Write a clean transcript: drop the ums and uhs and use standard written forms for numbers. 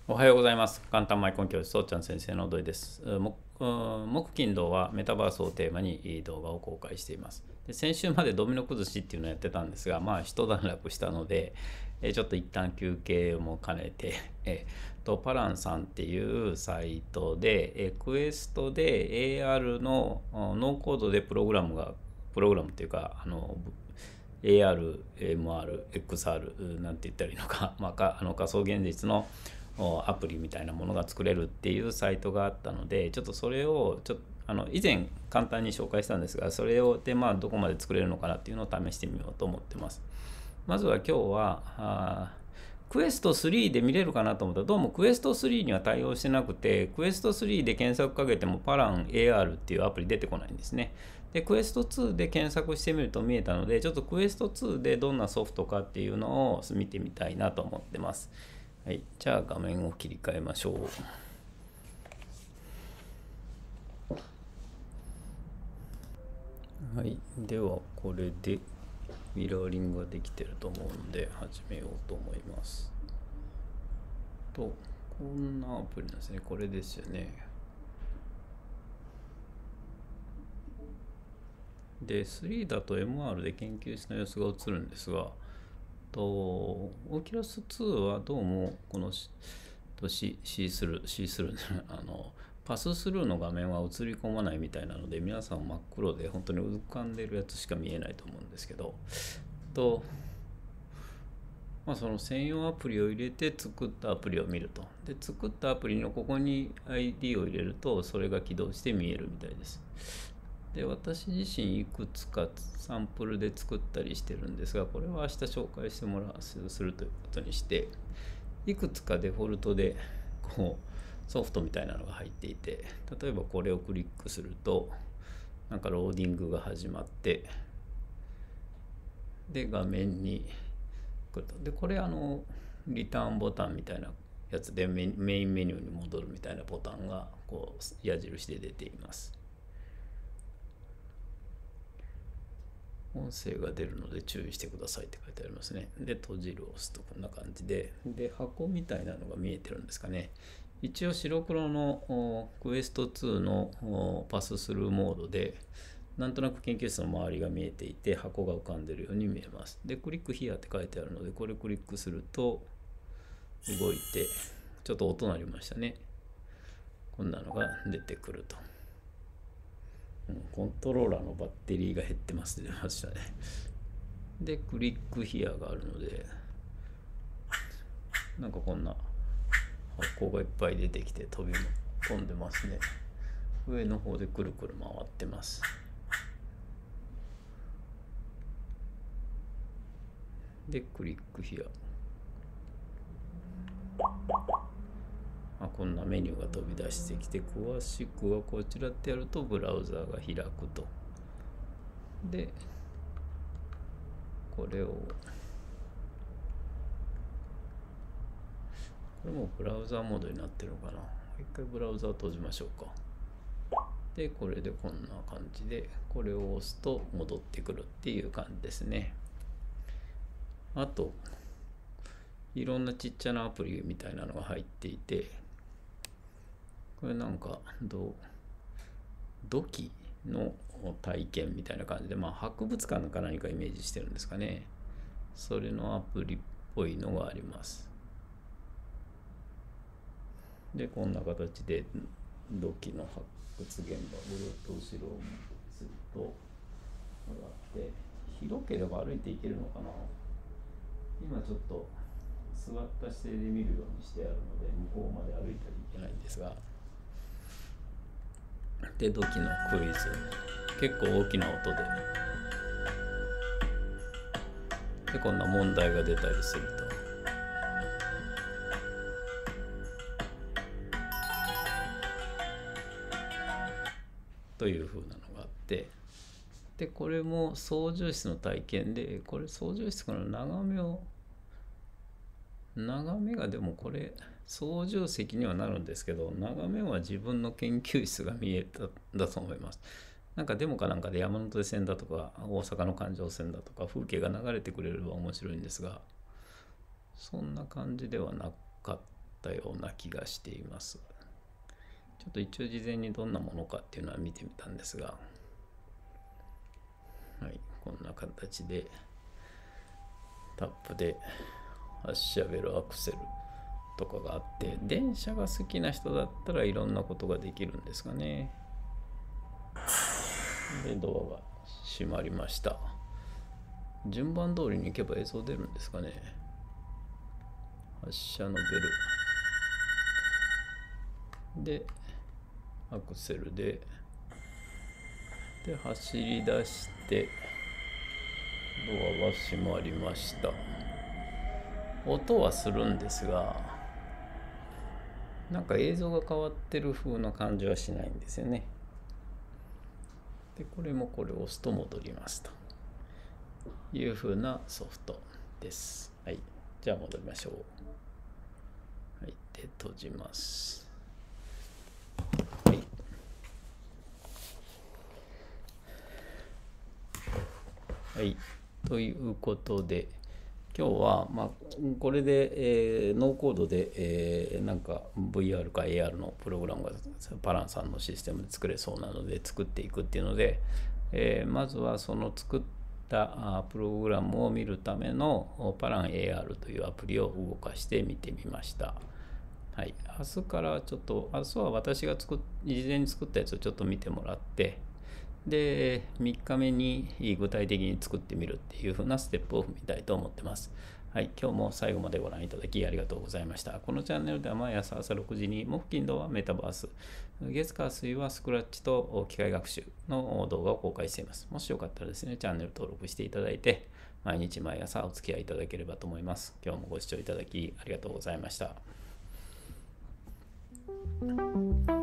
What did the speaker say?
おはようございます。簡単マイコン教室、そうちゃん先生の土井です。木金土はメタバースをテーマに動画を公開しています。で先週までドミノ崩しっていうのをやってたんですが、一段落したので、ちょっと一旦休憩も兼ねて、パランさんっていうサイトで、クエストで AR のノーコードでプログラムっていうか、AR、MR、XR なんて言ったらいいのか、仮想現実のアプリみたいなものが作れるっていうサイトがあったので、ちょっとそれを以前簡単に紹介したんですが、それをでどこまで作れるのかなっていうのを試してみようと思ってます。まずは今日はクエスト3で見れるかなと思ったら、どうもクエスト3には対応してなくて、クエスト3で検索かけてもパラン AR っていうアプリ出てこないんですね。でクエスト2で検索してみると見えたので、ちょっとクエスト2でどんなソフトかっていうのを見てみたいなと思ってます。はい、じゃあ画面を切り替えましょう。はい、ではこれでミラーリングができてると思うので始めようと思います。こんなアプリなんですね。これですよね。で3だと MR で研究室の様子が映るんですが、オキュラス2はどうもこのシースルーパススルーの画面は映り込まないみたいなので、皆さん真っ黒で本当に浮かんでるやつしか見えないと思うんですけど、その専用アプリを入れて作ったアプリを見ると。で作ったアプリのここに ID を入れるとそれが起動して見えるみたいです。で私自身いくつかサンプルで作ったりしてるんですが、これは明日紹介してもらうするということにして、いくつかデフォルトでソフトみたいなのが入っていて、例えばこれをクリックするとなんかローディングが始まって、で画面に来ると。でこれリターンボタンみたいなやつでメインメニューに戻るみたいなボタンが矢印で出ています。音声が出るので注意してくださいって書いてありますね。で閉じるを押すとこんな感じで、箱みたいなのが見えてるんですかね。一応白黒のクエスト2のパススルーモードで、なんとなく研究室の周りが見えていて箱が浮かんでるように見えます。でクリックヒアって書いてあるので、これクリックすると動いて、ちょっと音鳴りましたね。こんなのが出てくると。コントローラーのバッテリーが減ってます。出ましたね。でクリックヒアがあるので、なんかこんな発酵がいっぱい出てきて飛んでますね。上の方でくるくる回ってます。でクリックヒア、こんなメニューが飛び出してきて、詳しくはこちらってやるとブラウザーが開くと。でこれもブラウザーモードになってるのかな。一回ブラウザー閉じましょうか。でこれでこんな感じで、これを押すと戻ってくるっていう感じですね。あといろんなちっちゃなアプリみたいなのが入っていて、これなんか土器の体験みたいな感じで、博物館か何かイメージしてるんですかね。それのアプリっぽいのがあります。でこんな形で土器の発掘現場をぐるっと後ろをすると上がって、広ければ歩いていけるのかな。今ちょっと座った姿勢で見るようにしてあるので向こうまで歩いたりいけないんですが、で土器のクイズ、結構大きな音でこんな問題が出たりするという風なのがあって、でこれも操縦室の体験で、これ操縦室からの眺めが、でもこれ操縦席にはなるんですけど、眺めは自分の研究室が見えたんだと思います。なんかデモかなんかで山手線だとか大阪の環状線だとか風景が流れてくれれば面白いんですが、そんな感じではなかったような気がしています。ちょっと一応事前にどんなものかっていうのは見てみたんですが、はい、こんな形でタップで発車ベルアクセルとかがあって、電車が好きな人だったらいろんなことができるんですかね。でドアが閉まりました。順番通りに行けば映像出るんですかね。発車のベルでアクセルで走り出してドアは閉まりました。音はするんですが、なんか映像が変わってる風な感じはしないんですよね。でこれを押すと戻りますという風なソフトです。はい、じゃあ戻りましょう。はい、で閉じます。はい、はい、ということで今日は、これで、ノーコードで、なんか VR か AR のプログラムがパランさんのシステムで作れそうなので作っていくっていうので、まずはその作ったプログラムを見るためのパラン AR というアプリを動かしてみてみました。はい、明日から明日は私が事前に作ったやつをちょっと見てもらって、で3日目に具体的に作ってみるっていう風なステップを踏みたいと思ってます。はい、今日も最後までご覧いただきありがとうございました。このチャンネルでは毎朝6時に、木金土はメタバース、月火水はスクラッチと機械学習の動画を公開しています。もしよかったらですね、チャンネル登録していただいて、毎日毎朝お付き合いいただければと思います。今日もご視聴いただきありがとうございました。